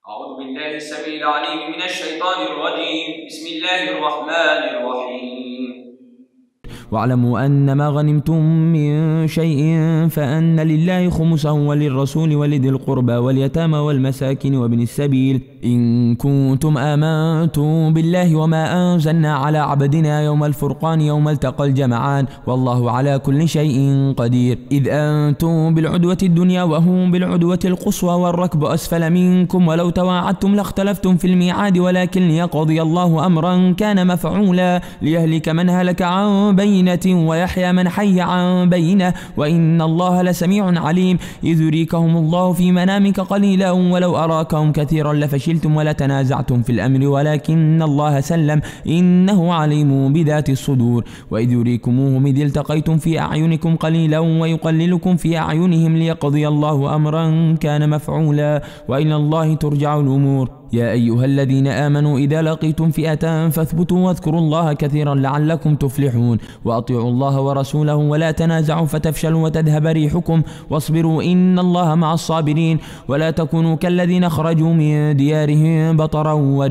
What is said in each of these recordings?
أعوذ بالله السميع العليم من الشيطان الرجيم. بسم الله الرحمن الرحيم. واعلموا أن ما غنمتم من شيء فأن لله خمسه وللرسول ولذي القربى واليتامى والمساكين وابن السبيل إن كنتم آمنتم بالله وما أنزلنا على عبدنا يوم الفرقان يوم التقى الجمعان والله على كل شيء قدير. إذ أنتم بالعدوة الدنيا وهم بالعدوة القصوى والركب أسفل منكم ولو تواعدتم لاختلفتم في الميعاد ولكن ليقضي الله أمرا كان مفعولا ليهلك من هلك عن بينة ويحيى من حي عن بينة وإن الله لسميع عليم. إذ يريكهم الله في منامك قليلا ولو أراكهم كثيرا لفشلتم ولتنازعتم في الأمر ولكن الله سلم إنه عليم بذات الصدور. وإذ يريكموهم إذ التقيتم في أعينكم قليلا ويقللكم في أعينهم ليقضي الله أمرا كان مفعولا وإلى الله ترجع الأمور. يا أيها الذين آمنوا إذا لقيتم فئة فاثبتوا واذكروا الله كثيرا لعلكم تفلحون وأطيعوا الله ورسوله ولا تنازعوا فتفشلوا وتذهب ريحكم واصبروا إن الله مع الصابرين. ولا تكونوا كالذين خرجوا من ديارهم بطرا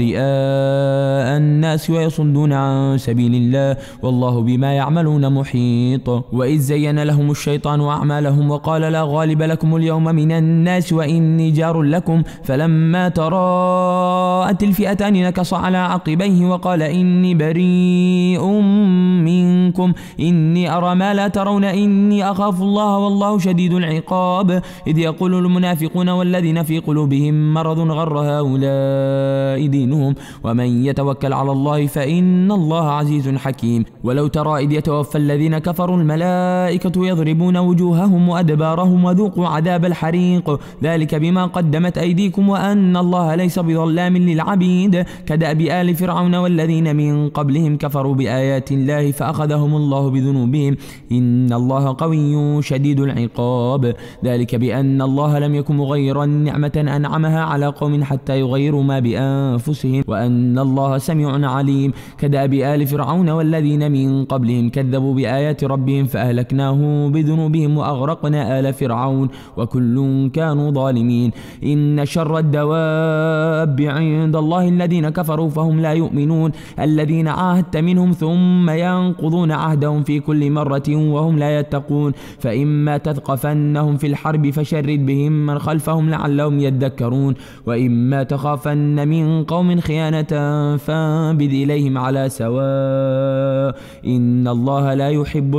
ورئاء الناس ويصدون عن سبيل الله والله بما يعملون محيط. وإذ زين لهم الشيطان أعمالهم وقال لا غالب لكم اليوم من الناس وإني جار لكم فلما تراءت الفئتان نكص على عقبيه وقال إني بريء منكم إني أرى ما لا ترون إني أخاف الله والله شديد العقاب. إذ يقول المنافقون والذين في قلوبهم مرض غر هؤلاء دينهم ومن يتوكل على الله فإن الله عزيز حكيم. ولو ترى إذ يتوفى الذين كفروا الملائكة يضربون وجوههم وأدبارهم وذوقوا عذاب الحريق ذلك بما قدمت أيديكم وأن الله ليس بظلام للعبيد. كدأب آل فرعون والذين من قبلهم كفروا بآيات الله فأخذهم الله بذنوبهم إن الله قوي شديد العقاب. ذلك بأن الله لم يكن مغيرا نعمة أنعمها على قوم حتى يغيروا ما بأنفسهم وأن الله سميع عليم. كدأب آل فرعون والذين من قبلهم كذبوا بآيات ربهم فأهلكناه بذنوبهم وأغرقنا آل فرعون وكل كانوا ظالمين. إن شر الدواب عند الله الذين كفروا فهم لا يؤمنون الذين عاهدت منهم ثم ينقضون عهدهم في كل مرة وهم لا يتقون. فإما تثقفنهم في الحرب فشرد بهم من خلفهم لعلهم يذكرون وإما تخافن من قوم خيانة فانبذ إليهم على سواء إن الله لا يحب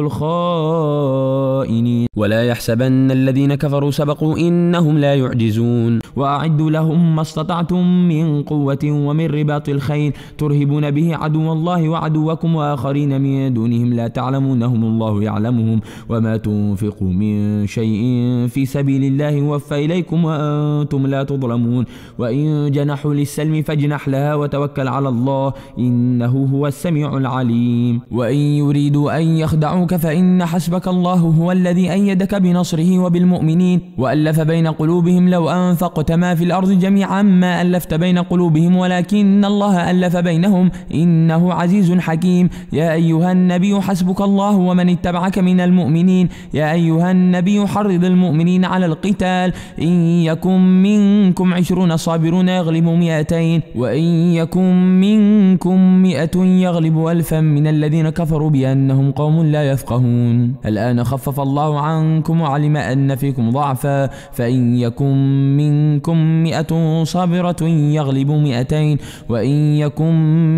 الخائنين. ولا يحسبن الذين كفروا سبقوا إنهم لا يعجزون. وأعدوا لهم ما استطعتم من قوة ومن رباط الخيل ترهبون به عدو الله وعدوكم وآخرين من دونهم لا تعلمونهم الله يعلمهم وما تنفقوا من شيء في سبيل الله يوفى إليكم وأنتم لا تظلمون. وإن جنحوا للسلم فاجنح لها وتوكل على الله إنه هو السميع العليم. وإن يريدوا أن يخدعوك فإن حسبك الله هو الذي أيدك بنصره وبالمؤمنين وألف بين قلوبهم لو أنفقت ما في الأرض جميعا ما ألفت بين قلوبهم ولكن الله ألف بينهم إنه عزيز حكيم. يا أيها النبي حسبك الله ومن اتبعك من المؤمنين. يا أيها النبي حرض المؤمنين على القتال إن يكن منكم 20 صابرون يغلبوا 200 وإن يكن منكم 100 يغلبوا 1000 من الذين كفروا بأنهم قوم لا يفقهون. الآن خفف الله عنكم وعلم أن فيكم ضعفا فإن يكن منكم 100 صابرة يغلبوا 200 وإن يكن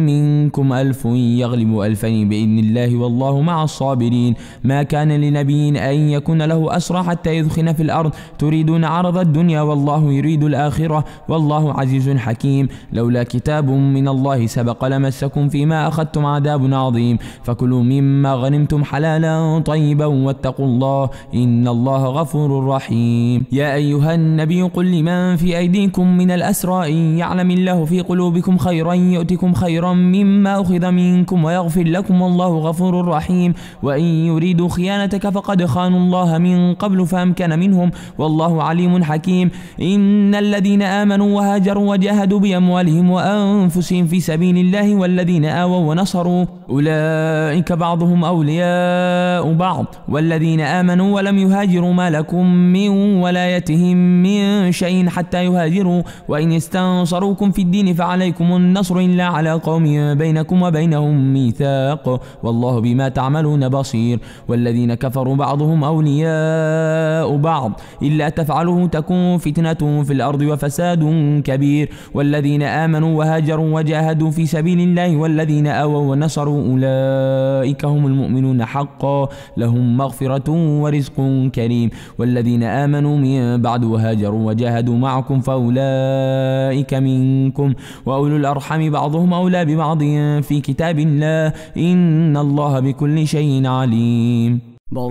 منكم 1000 يغلبوا 2000 بإذن الله والله مع الصابرين. ما كان لنبي أن يكون له أسرى حتى يدخن في الأرض تريدون عرض الدنيا والله يريد الآخرة والله عزيز حكيم. لولا كتاب من الله سبق لمسكم فيما أخذتم عذاب عظيم فكلوا مما غنمتم حلالا طيبا واتقوا الله إن الله غفور رحيم. يا أيها النبي قل لمن في أيديكم من الأسرى إن يعلم الله في قلوبكم خيرا يؤتكم خيرا مما أخذ منكم ويغفر لكم والله غفور رحيم. وإن يريدوا خيانتك فقد خانوا الله من قبل فأمكن منهم والله عليم حكيم. إن الذين آمنوا وهاجروا وجاهدوا بأموالهم وأنفسهم في سبيل الله والذين آووا ونصروا أولئك بعضهم أولياء بعض والذين آمنوا ولم يهاجروا ما لكم من ولايتهم من شيء حتى يهاجروا وإن استنصروا استنصروكم في الدين فعليكم النصر إلا على قوم بينكم وبينهم ميثاق والله بما تعملون بصير. والذين كفروا بعضهم أولياء بعض إلا تفعلوا تكون فتنة في الأرض وفساد كبير. والذين آمنوا وهاجروا وجاهدوا في سبيل الله والذين آووا ونصروا أولئك هم المؤمنون حقا لهم مغفرة ورزق كريم. والذين آمنوا من بعد وهاجروا وجاهدوا معكم فأولئك منكم وأولو الأرحام بعضهم أولى ببعض في كتاب الله إن الله بكل شيء عليم.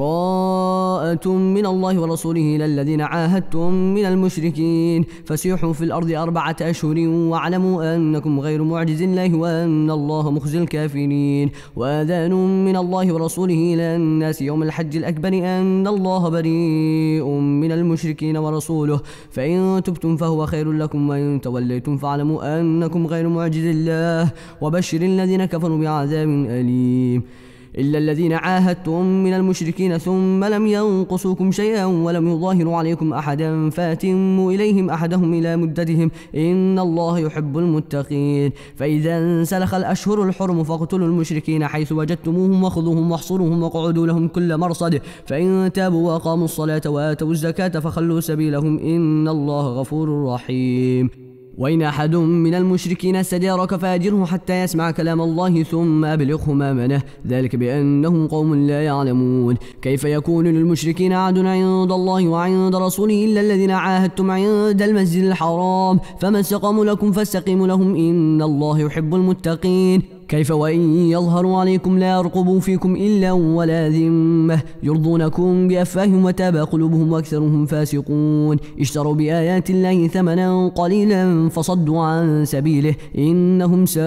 براءة من الله ورسوله إلى الذين عاهدتم من المشركين فسيحوا في الأرض 4 أشهر واعلموا أنكم غير معجز الله وأن الله مخزي الكافرين. وآذان من الله ورسوله إلى الناس يوم الحج الأكبر أن الله بريء من المشركين ورسوله فإن تبتم فهو خير لكم وإن توليتم فاعلموا أنكم غير معجز الله وبشر الذين كفروا بعذاب أليم. إلا الذين عاهدتم من المشركين ثم لم ينقصوكم شيئا ولم يظاهروا عليكم أحدا فأتموا إليهم أحدهم إلى مدتهم إن الله يحب المتقين. فإذا انسلخ الأشهر الحرم فاقتلوا المشركين حيث وجدتموهم وخذوهم واحصروهم واقعدوا لهم كل مرصد فإن تابوا وأقاموا الصلاة وآتوا الزكاة فخلوا سبيلهم إن الله غفور رحيم. وإن أحد من المشركين استجارك فأجره حتى يسمع كلام الله ثم أبلغه مأمنه ذلك بأنهم قوم لا يعلمون. كيف يكون للمشركين عهد عند الله وعند رسوله إلا الذين عاهدتم عند المسجد الحرام فما استقاموا لكم فاستقيموا لهم إن الله يحب المتقين. كيف وإن يظهروا عليكم لا يرقبوا فيكم إلا ولا ذمة يرضونكم بأفواههم وتابى قلوبهم وأكثرهم فاسقون. اشتروا بآيات الله ثمنا قليلا فصدوا عن سبيله إنهم ساء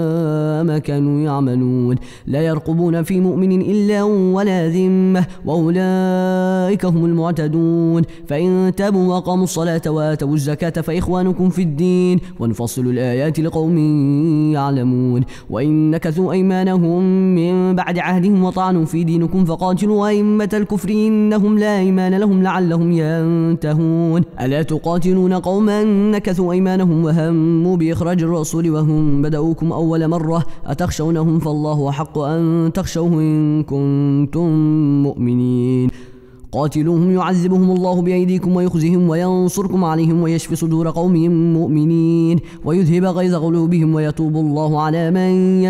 ما كانوا يعملون. لا يرقبون في مؤمن إلا ولا ذمة وأولئك هم المعتدون. فإن تابوا وأقاموا الصلاة وآتوا الزكاة فإخوانكم في الدين ونفصل الآيات لقوم يعلمون. وإن نكثوا أيمانهم من بعد عهدهم وطعنوا في دينكم فقاتلوا أئمة الكفر إنهم لا أيمان لهم لعلهم ينتهون. ألا تقاتلون قوما نكثوا أيمانهم وهموا بإخراج الرسول وهم بدأوكم أول مرة أتخشونهم فالله أحق أن تخشوه إن كنتم مؤمنين. قاتلوهم يعذبهم الله بأيديكم ويخزهم وينصركم عليهم ويشفي صدور قوم مؤمنين ويذهب غيظ قلوبهم ويتوب الله على من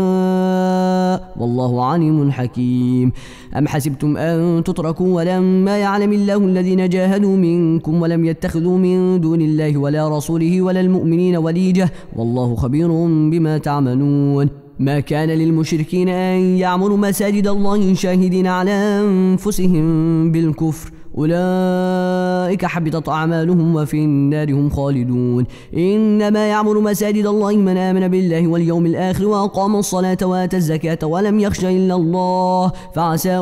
يشاء والله عليم حكيم. أم حسبتم أن تتركوا ولما يعلم الله الذين جاهدوا منكم ولم يتخذوا من دون الله ولا رسوله ولا المؤمنين وليجة والله خبير بما تعملون. ما كان للمشركين أن يعمروا مساجد الله شاهدين على أنفسهم بالكفر أولئك حبطت أعمالهم وفي النار هم خالدون. إنما يعمر مساجد الله من آمن بالله واليوم الآخر وأقام الصلاة وآتى الزكاة ولم يخش إلا الله فعسى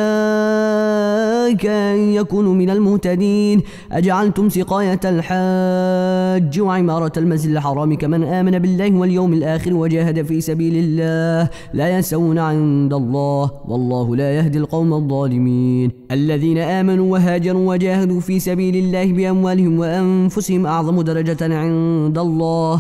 أولئك أن يكونوا من المهتدين. أجعلتم سقاية الحاج وعمارة المسجد الحرام كمن آمن بالله واليوم الآخر وجاهد في سبيل الله لا يستوون عند الله والله لا يهدي القوم الظالمين. الذين آمنوا وهاجروا وجاهدوا في سبيل الله بأموالهم وأنفسهم أعظم درجة عند الله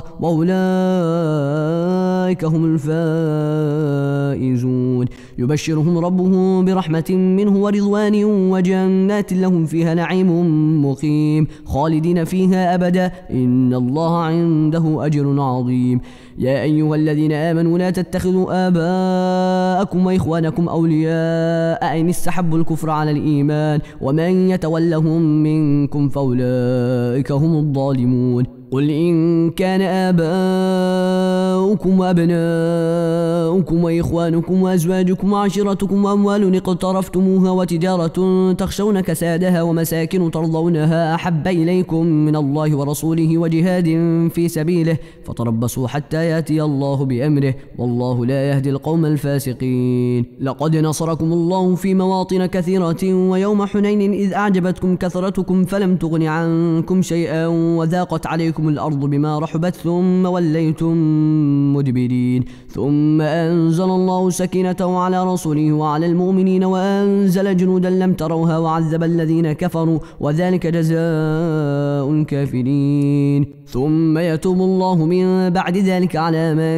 وأولئك هم الفائزون. يبشرهم ربهم برحمة منه ورضوان وجنات لهم فيها نعيم مقيم خالدين فيها أبدا إن الله عنده أجر عظيم. يا أيها الذين آمنوا لا تتخذوا آباءكم وإخوانكم أولياء إن استحبوا الكفر على الإيمان ومن يتولهم منكم فأولئك هم الظالمون. قل إن كان آباؤكم وأبناؤكم وإخوانكم وأزواجكم وعشيرتكم وأموال اقترفتموها وتجارة تخشون كسادها ومساكن ترضونها أحب إليكم من الله ورسوله وجهاد في سبيله فتربصوا حتى يأتي الله بأمره والله لا يهدي القوم الفاسقين. لقد نصركم الله في مواطن كثيرة ويوم حنين إذ أعجبتكم كثرتكم فلم تغن عنكم شيئا وذاقت عليكم عليكم الأرض بما رحبت ثم وليتم مدبرين. ثم أنزل الله سكينته على رسوله وعلى المؤمنين وأنزل جنودا لم تروها وعذب الذين كفروا وذلك جزاء الكافرين. ثم يتوب الله من بعد ذلك على من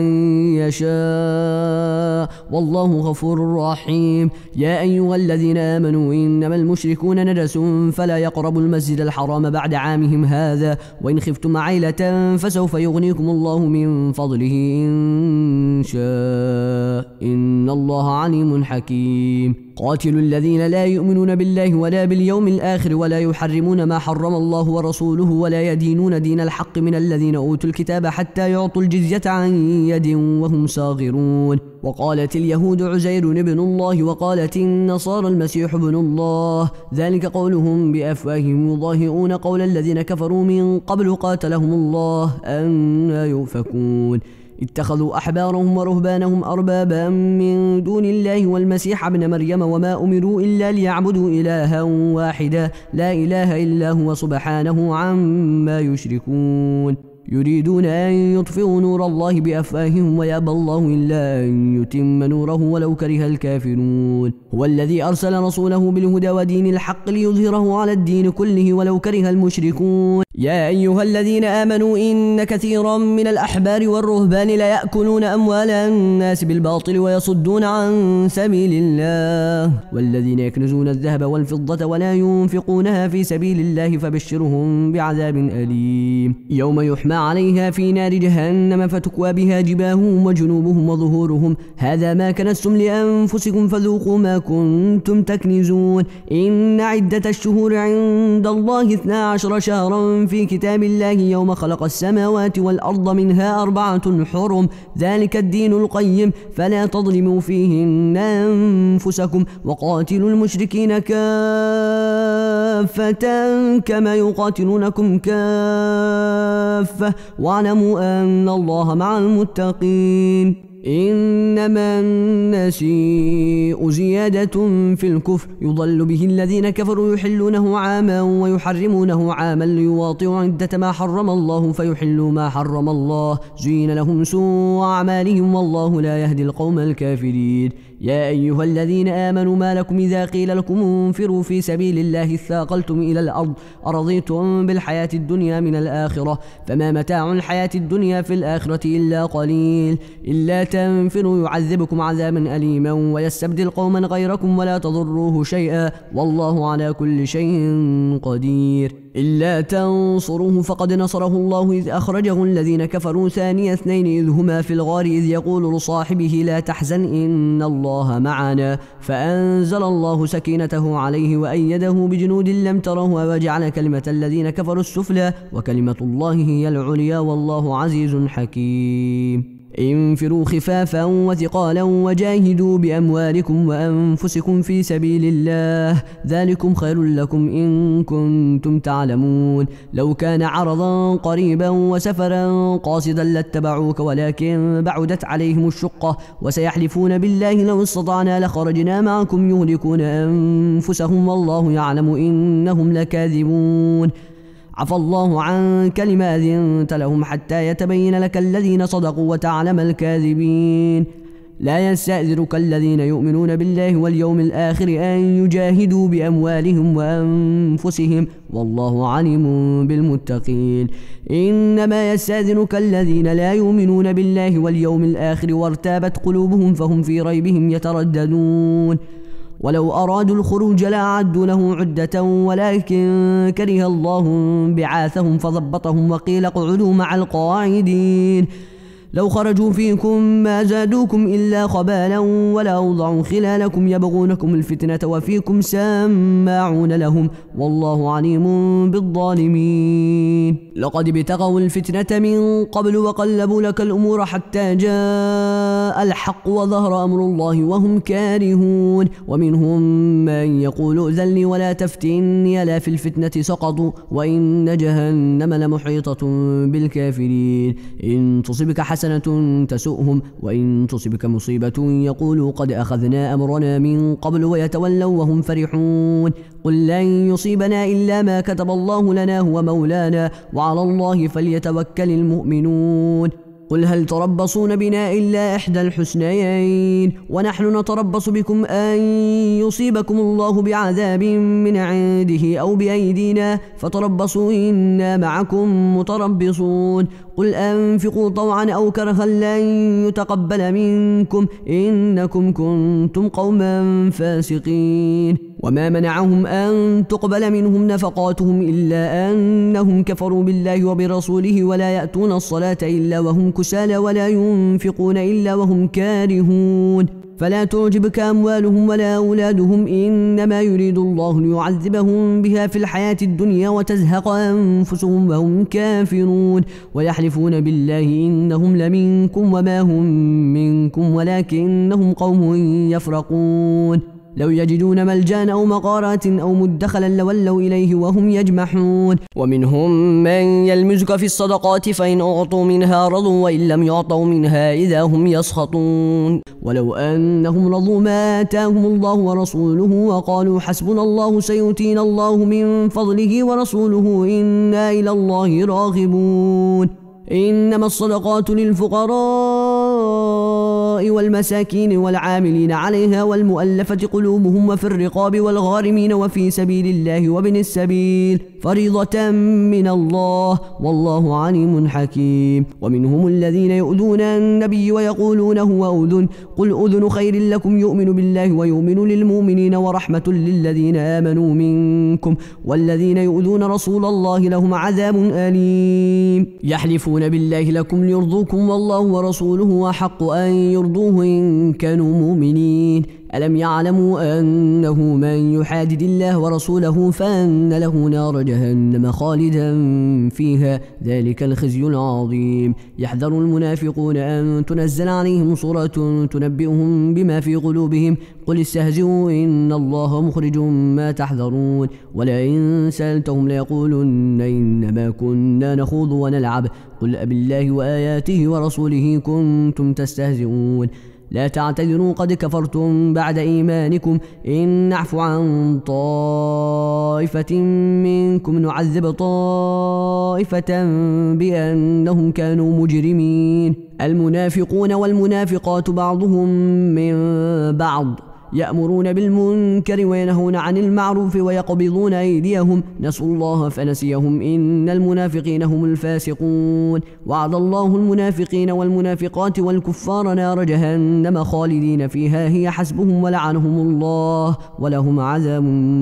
يشاء والله غفور رحيم. يا أيها الذين آمنوا إنما المشركون نجس فلا يقربوا المسجد الحرام بعد عامهم هذا وإن خفتم عيلة فسوف يغنيكم الله من فضله إن شاء إن الله عليم حكيم. قاتلوا الذين لا يؤمنون بالله ولا باليوم الآخر ولا يحرمون ما حرم الله ورسوله ولا يدينون دين الحق من الذين أوتوا الكتاب حتى يعطوا الجزية عن يد وهم صاغرون. وقالت اليهود عزير ابن الله وقالت النصارى المسيح ابن الله ذلك قولهم بأفواههم يضاهئون قول الذين كفروا من قبل قاتلهم الله أنى يؤفكون. اتخذوا أحبارهم ورهبانهم أربابا من دون الله والمسيح ابن مريم وما أمروا إلا ليعبدوا إلها واحدا لا إله إلا هو سبحانه عما يشركون. يريدون أن يطفئوا نور الله بأفواههم ويأبى الله إلا أن يتم نوره ولو كره الكافرون. هو الذي أرسل رسوله بالهدى ودين الحق ليظهره على الدين كله ولو كره المشركون. يا أيها الذين آمنوا إن كثيرا من الأحبار والرهبان ليأكلون أموال الناس بالباطل ويصدون عن سبيل الله والذين يكنزون الذهب والفضة ولا ينفقونها في سبيل الله فبشرهم بعذاب أليم. يوم يحمى عليها في نار جهنم فتكوى بها جباههم وجنوبهم وظهورهم هذا ما كنزتم لأنفسكم فذوقوا ما كنتم تكنزون. إن عدة الشهور عند الله 12 شهرا في كتاب الله يوم خلق السماوات والأرض منها 4 حرم ذلك الدين القيم فلا تظلموا فيهن أنفسكم وقاتلوا المشركين كافة كما يقاتلونكم كافة واعلموا أن الله مع المتقين. إنما النسيء زيادة في الكفر يضل به الذين كفروا يحلونه عاما ويحرمونه عاما ليواطئوا عدة ما حرم الله فيحلوا ما حرم الله زين لهم سوء أعمالهم والله لا يهدي القوم الكافرين. يا أيها الذين آمنوا ما لكم إذا قيل لكم انفروا في سبيل الله اثاقلتم إلى الأرض أرضيتم بالحياة الدنيا من الآخرة فما متاع الحياة الدنيا في الآخرة إلا قليل. إلا تنفروا يعذبكم عذابا أليما ويستبدل قوما غيركم ولا تضروه شيئا والله على كل شيء قدير. إلا تنصروه فقد نصره الله إذ أخرجه الذين كفروا ثاني اثنين إذ هما في الغار إذ يقول لصاحبه لا تحزن إن الله معنا فأنزل الله سكينته عليه وأيده بجنود لم تروها وجعل كلمة الذين كفروا السفلى وكلمة الله هي العليا والله عزيز حكيم. انفروا خفافا وثقالا وجاهدوا بأموالكم وأنفسكم في سبيل الله ذلكم خير لكم إن كنتم تعلمون. لو كان عرضا قريبا وسفرا قاصدا لاتبعوك ولكن بعدت عليهم الشقة وسيحلفون بالله لو استطعنا لخرجنا معكم يهلكون أنفسهم والله يعلم إنهم لكاذبون. عفى الله عنك لما أذنت لهم حتى يتبين لك الذين صدقوا وتعلم الكاذبين. لا يستأذنك الذين يؤمنون بالله واليوم الآخر أن يجاهدوا بأموالهم وأنفسهم والله عليم بالمتقين. إنما يستأذنك الذين لا يؤمنون بالله واليوم الآخر وارتابت قلوبهم فهم في ريبهم يترددون. ولو أرادوا الخروج لأعدوا له عدة ولكن كره الله بعاثهم فضبطهم وقيل اقعدوا مع القاعدين. لو خرجوا فيكم ما زادوكم إلا خبالا ولا أوضعوا خلالكم يبغونكم الفتنة وفيكم سماعون لهم والله عليم بالظالمين. لقد ابتغوا الفتنة من قبل وقلبوا لك الأمور حتى جاء الحق وظهر أمر الله وهم كارهون. ومنهم من يقول ائذن لي ولا تفتني ألا في الفتنة سقطوا وإن جهنم لمحيطة بالكافرين. إن تصبك حسنة تسؤهم وإن تصبك مصيبة يقولوا قد أخذنا أمرنا من قبل ويتولوا وهم فرحون قل لن يصيبنا إلا ما كتب الله لنا هو مولانا وعلى الله فليتوكل المؤمنون قل هل تربصون بنا إلا إحدى الحسنيين ونحن نتربص بكم أن يصيبكم الله بعذاب من عنده أو بأيدينا فتربصوا إنا معكم متربصون قل أنفقوا طوعا أو كرها لن يتقبل منكم إنكم كنتم قوما فاسقين وما منعهم أن تقبل منهم نفقاتهم إلا أنهم كفروا بالله وبرسوله ولا يأتون الصلاة إلا وهم كسالى ولا ينفقون إلا وهم كارهون فلا تعجبك أموالهم ولا أولادهم إنما يريد الله ليعذبهم بها في الحياة الدنيا وتزهق أنفسهم وهم كافرون ويحلفون بالله إنهم لمنكم وما هم منكم ولكنهم قوم يفرقون لو يجدون ملجأ أو مغارات أو مدخلا لولوا إليه وهم يجمحون ومنهم من يلمزك في الصدقات فإن أعطوا منها رضوا وإن لم يعطوا منها إذا هم يسخطون ولو أنهم رضوا ما آتاهم الله ورسوله وقالوا حسبنا الله سيؤتينا الله من فضله ورسوله إنا إلى الله راغبون إنما الصدقات للفقراء والمساكين والعاملين عليها والمؤلفة قلوبهم وفي الرقاب والغارمين وفي سبيل الله وابن السبيل فريضة من الله والله عليم حكيم ومنهم الذين يؤذون النبي ويقولون هو أذن قل أذن خير لكم يؤمن بالله ويؤمن للمؤمنين ورحمة للذين آمنوا منكم والذين يؤذون رسول الله لهم عذاب أليم يحلفون بالله لكم ليرضوكم والله ورسوله أحق أن يرضوه إن كانوا مؤمنين ألم يعلموا أنه من يحادد الله ورسوله فأن له نار جهنم خالدا فيها ذلك الخزي العظيم يحذر المنافقون أن تنزل عليهم سورة تنبئهم بما في قلوبهم قل استهزئوا إن الله مخرج ما تحذرون ولئن سألتهم ليقولن إنما كنا نخوض ونلعب قل أبالله وآياته ورسوله كنتم تستهزئون لا تعتذروا قد كفرتم بعد إيمانكم إن نعف عن طائفة منكم نعذب طائفة بأنهم كانوا مجرمين المنافقون والمنافقات بعضهم من بعض يأمرون بالمنكر وينهون عن المعروف ويقبضون أيديهم نسوا الله فنسيهم إن المنافقين هم الفاسقون وعد الله المنافقين والمنافقات والكفار نار جهنم خالدين فيها هي حسبهم ولعنهم الله ولهم عذاب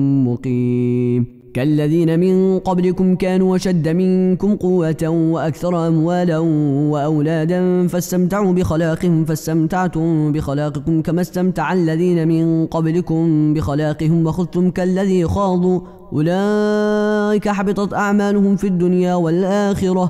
مقيم كالذين من قبلكم كانوا أشد منكم قوة وأكثر أموالا وأولادا فاستمتعوا بخلاقهم فاستمتعتم بخلاقكم كما استمتع الذين من قبلكم بخلاقهم وخذتم كالذي خاضوا أولئك حبطت أعمالهم في الدنيا والآخرة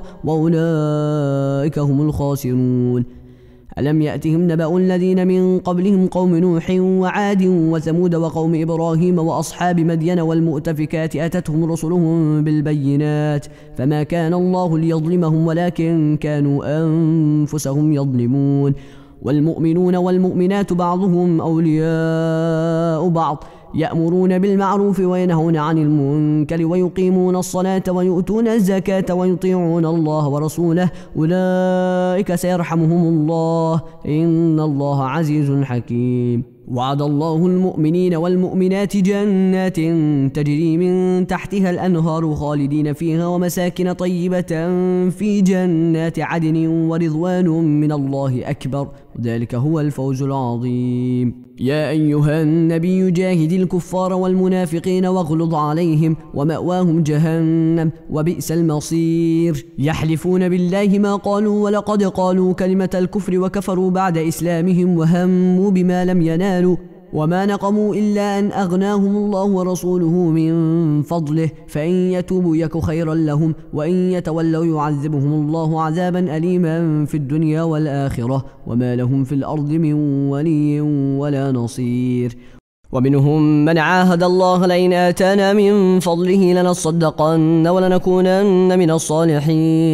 وأولئك هم الخاسرون ألم يأتهم نبأ الذين من قبلهم قوم نوح وعاد وثمود وقوم إبراهيم وأصحاب مدين والمؤتفكات أتتهم رسلهم بالبينات فما كان الله ليظلمهم ولكن كانوا أنفسهم يظلمون والمؤمنون والمؤمنات بعضهم أولياء بعض يأمرون بالمعروف وينهون عن المنكر ويقيمون الصلاة ويؤتون الزكاة ويطيعون الله ورسوله أولئك سيرحمهم الله إن الله عزيز حكيم وعد الله المؤمنين والمؤمنات جنات تجري من تحتها الأنهار خالدين فيها ومساكن طيبة في جنات عدن ورضوان من الله أكبر ذلك هو الفوز العظيم يا أيها النبي جاهد الكفار والمنافقين واغلظ عليهم ومأواهم جهنم وبئس المصير يحلفون بالله ما قالوا ولقد قالوا كلمة الكفر وكفروا بعد إسلامهم وهموا بما لم ينالوا وما نقموا إلا أن أغناهم الله ورسوله من فضله فإن يتوبوا يك خيرا لهم وإن يتولوا يعذبهم الله عذابا أليما في الدنيا والآخرة وما لهم في الأرض من ولي ولا نصير ومنهم من عاهد الله لئن آتانا من فضله لنصدقن ولنكونن من الصالحين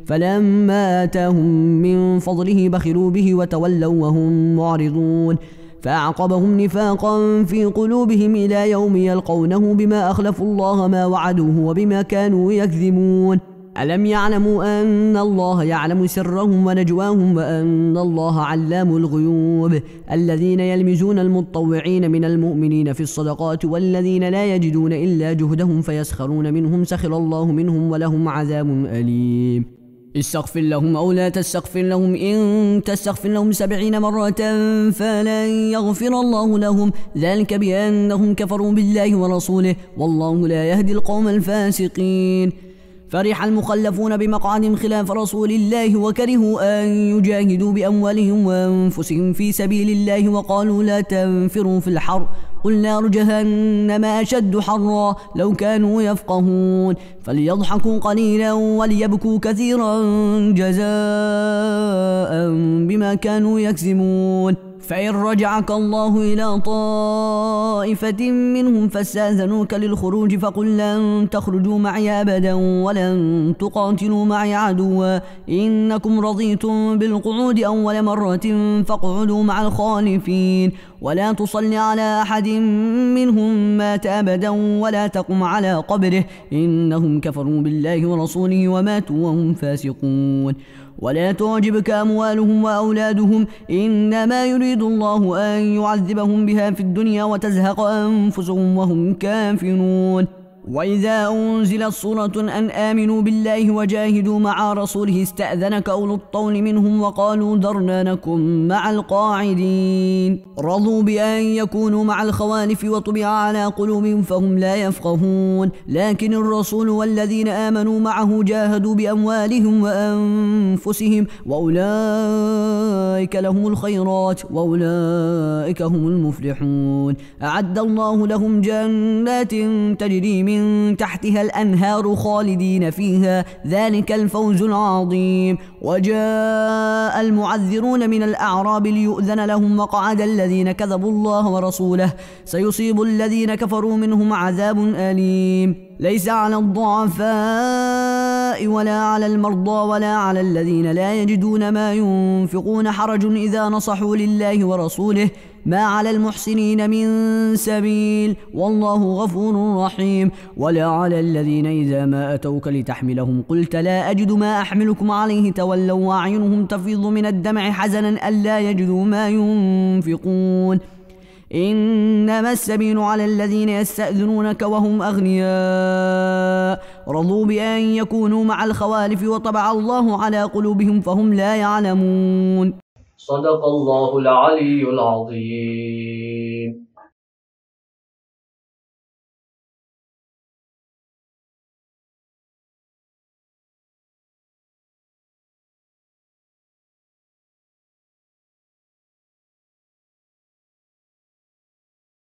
فلما آتاهم من فضله بخلوا به وتولوا وهم معرضون فأعقبهم نفاقا في قلوبهم إلى يوم يلقونه بما أخلفوا الله ما وعدوه وبما كانوا يكذبون ألم يعلموا أن الله يعلم سرهم ونجواهم وأن الله علام الغيوب الذين يلمزون المتطوعين من المؤمنين في الصدقات والذين لا يجدون إلا جهدهم فيسخرون منهم سخر الله منهم ولهم عذاب أليم استغفر لهم أو لا تستغفر لهم إن تستغفر لهم 70 مرة فلن يغفر الله لهم ذلك بأنهم كفروا بالله ورسوله والله لا يهدي القوم الفاسقين فرح المخلفون بمقعدهم خلاف رسول الله وكرهوا أن يجاهدوا بأموالهم وأنفسهم في سبيل الله وقالوا لا تنفروا في الحر قل نار جهنم أشد حرا لو كانوا يفقهون فليضحكوا قليلا وليبكوا كثيرا جزاء بما كانوا يكسبون فإن رجعك الله إلى طائفة منهم فاستأذنوك للخروج فقل لن تخرجوا معي أبدا ولن تقاتلوا معي عدوا إنكم رضيتم بالقعود أول مرة فاقعدوا مع الخالفين ولا تصل على أحد منهم مات أبدا ولا تقم على قبره إنهم كفروا بالله ورسوله وماتوا وهم فاسقون ولا تعجبك أموالهم وأولادهم إنما يريد الله أن يعذبهم بها في الدنيا وتزهق أنفسهم وهم كافرون وإذا أنزلت سورة أن آمنوا بالله وجاهدوا مع رسوله استأذنك أولو الطول منهم وقالوا ذرنا نكن مع القاعدين رضوا بأن يكونوا مع الخوالف وطبع على قلوبهم فهم لا يفقهون لكن الرسول والذين آمنوا معه جاهدوا بأموالهم وأنفسهم وأولئك لهم الخيرات وأولئك هم المفلحون أعد الله لهم جنات تجري من تحتها الأنهار خالدين فيها ذلك الفوز العظيم وجاء المعذرون من الأعراب ليؤذن لهم وقعد الذين كذبوا الله ورسوله سيصيب الذين كفروا منهم عذاب أليم ليس على الضعفاء ولا على المرضى ولا على الذين لا يجدون ما ينفقون حرج إذا نصحوا لله ورسوله ما على المحسنين من سبيل والله غفور رحيم ولا على الذين إذا ما أتوك لتحملهم قلت لا أجد ما أحملكم عليه تولوا وأعينهم تفيض من الدمع حزنا ألا يجدوا ما ينفقون إنما السبيل على الذين يستأذنونك وهم أغنياء رضوا بأن يكونوا مع الخوالف وطبع الله على قلوبهم فهم لا يعلمون صدق الله العلي العظيم.